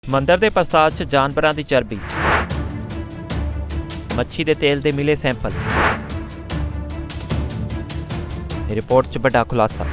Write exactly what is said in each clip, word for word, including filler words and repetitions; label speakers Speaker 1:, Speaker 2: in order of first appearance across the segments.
Speaker 1: ਮੰਦਰ ਦੇ ਪ੍ਰਸਾਦ 'ਚ ਜਾਨਵਰਾਂ ਦੀ ਚਰਬੀ, ਮੱਛੀ ਦੇ ਤੇਲ ਦੇ ਮਿਲੇ ਸੈਂਪਲ। ਰਿਪੋਰਟ 'ਚ ਵੱਡਾ ਖੁਲਾਸਾ।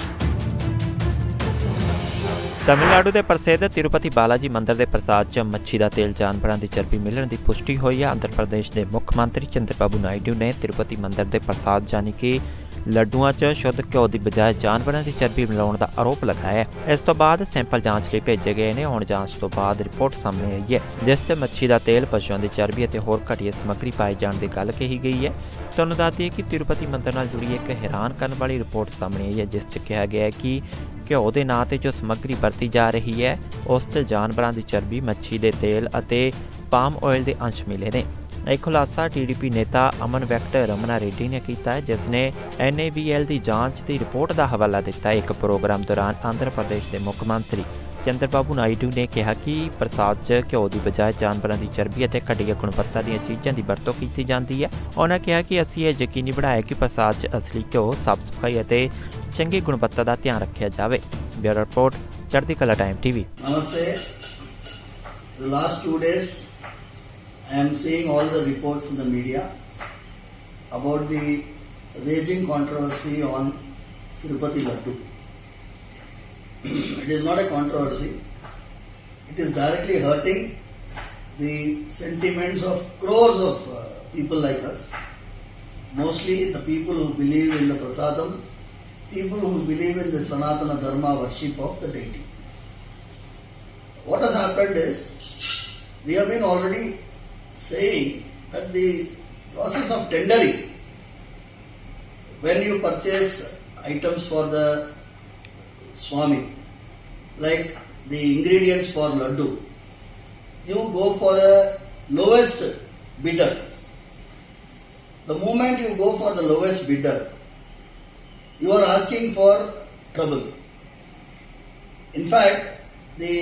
Speaker 1: तमिलनाडु के प्रसिद्ध तिरुपति बालाजी मंदिर के प्रसाद च मच्छी का तेल जानवरों की चर्बी मिलने की पुष्टि हुई है। आंध्र प्रदेश के मुख्यमंत्री चंद्रबाबू नायडू ने तिरुपति मंदिर के प्रसाद यानी कि लड्डुआं च शुद्ध घ्यो की बजाय जानवरों की चर्बी मिलाने का आरोप लगाया है। इस तो बाद सैंपल जांच लिए भेजे गए हैं। हुण जांच तो बाद रिपोर्ट सामने आई है जिस च मच्छी का तेल, पशुओं की चर्बी और होर घटिया समग्री पाए जाने की गल कही गई है। तुहानूं दस दईए कि तिरुपति मंदिर नाल जुड़ी एक हैरान करने वाली रिपोर्ट सामने आई है जिस च कहा गया है कि घ्यो के नां ते जो समग्री वरती जा रही है उस च जानवरों की चर्बी, मच्छी के तेल और पाम ऑयल के अंश मिले ने। एक खुलासा टीडीपी नेता अमन वैक्ट रमना रेड्डी ने किया है जिसने एन ए वी एल की जांच की रिपोर्ट का हवाला दिता। एक प्रोग्राम दौरान आंध्र प्रदेश के मुख्यमंत्री चंद्रबाबू नायडू ने कहा कि प्रसाद च घ्यो की बजाय जानवरों की चर्बी और घटिया गुणवत्ता दी चीज़ों की वरतों की जाती है। उन्होंने कहा कि असीं यह यकीनी बनाया कि प्रसाद च असली घ्यो, साफ सफाई और चंगी गुणवत्ता का ध्यान रखा जाए। Bureau report, Chardi Kala time TV.
Speaker 2: नमस्ते। The last two days I am seeing all the reports in the media about the raging controversy on Tirupati Laddu. It is not a controversy. It is directly hurting the sentiments of crores of uh, people like us. Mostly the people who believe in the prasadam, people who believe in the Sanatana Dharma worship of the deity. What has happened is, we have been already saying that the process of tendering, when you purchase items for the Swami, like the ingredients for laddu, you go for a lowest bidder. The moment you go for the lowest bidder, you are asking for trouble. In fact, the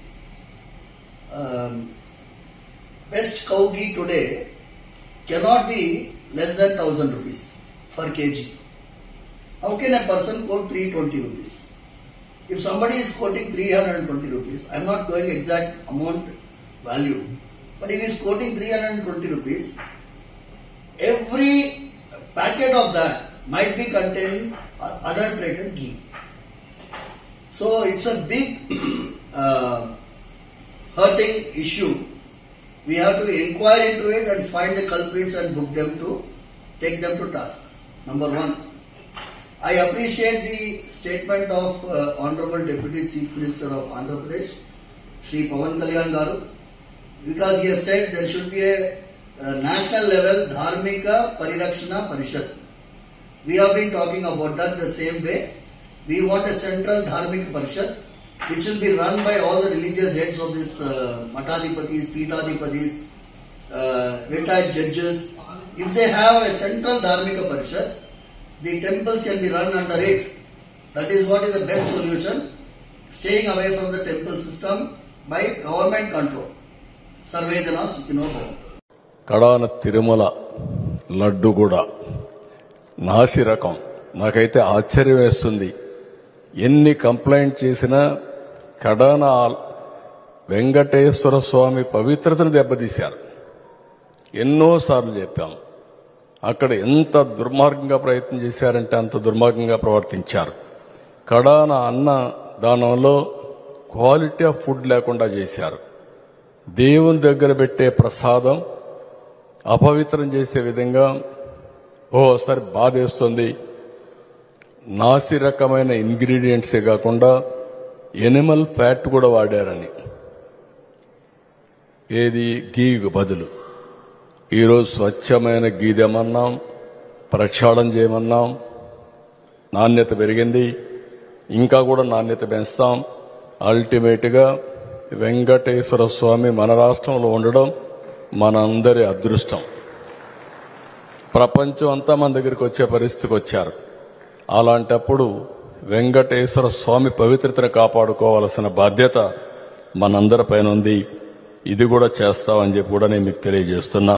Speaker 2: um, best cow ghee today cannot be less than one thousand rupees per kg. How can a person quote three hundred twenty rupees? If somebody is quoting three hundred twenty rupees, I am not going exact amount value, but if he is quoting three hundred twenty rupees, every packet of that might be containing adulterated ghee. So it's a big uh, hurting issue. We have to inquire into it and find the culprits and book them to take them to task. Number one, I appreciate the statement of uh, Honorable Deputy Chief Minister of Andhra Pradesh, Shri Pawan Kalyan Garu, because he has said there should be a, a national level Dharmika Parirakshana Parishad. We have been talking about that the same way. We want a central Dharmika Parishad which will be run by all the religious heads of this uh, Matadipatis, Pitadipatis, uh, retired judges. If they have a central Dharmika Parishad, the temples can be run under it. That is what is the best solution, staying away from the temple system by government control. Sarvedana Sukhino Bhavantu.
Speaker 3: కడాన తిరుమల లడ్డు కూడా నాసి రకం. నాకైతే ఆశ్చర్యం వేస్తుంది. ఎన్ని complaint చేసినా కడాన వెంకటేశ్వర స్వామి పవిత్రతను దెబ్బతీశారు. ఎన్నోసార్లు చెప్పాం. అక్కడ ఎంత దుర్మార్గంగా ప్రయత్నం చేశారంటే అంత దుర్మార్గంగా ప్రవర్తించారు. కడాన అన్న దానంలో క్వాలిటీ ఆఫ్ ఫుడ్ లేకుండా చేశారు. దేవుని దగ్గర పెట్టే ప్రసాదం అపవిత్రం చేసే విధంగా ఓసారి బాధేస్తుంది. నాసి రకమైన ఇంగ్రీడియంట్సే కాకుండా ఎనిమల్ ఫ్యాట్ కూడా వాడారని, ఏది గీకు బదులు. ఈరోజు స్వచ్ఛమైన గీ తెమన్నాం, ప్రక్షాళన చేయమన్నాం. నాణ్యత పెరిగింది, ఇంకా కూడా నాణ్యత పెంచుతాం. అల్టిమేట్గా వెంకటేశ్వర స్వామి మన రాష్ట్రంలో ఉండడం మనందరి అదృష్టం. ప్రపంచం అంతా మన దగ్గరికి వచ్చే పరిస్థితికి వచ్చారు. అలాంటప్పుడు వెంకటేశ్వర స్వామి పవిత్రతను కాపాడుకోవాల్సిన బాధ్యత మనందరి పైన ఉంది. ఇది కూడా చేస్తామని చెప్పి కూడా నేను మీకు తెలియజేస్తున్నా.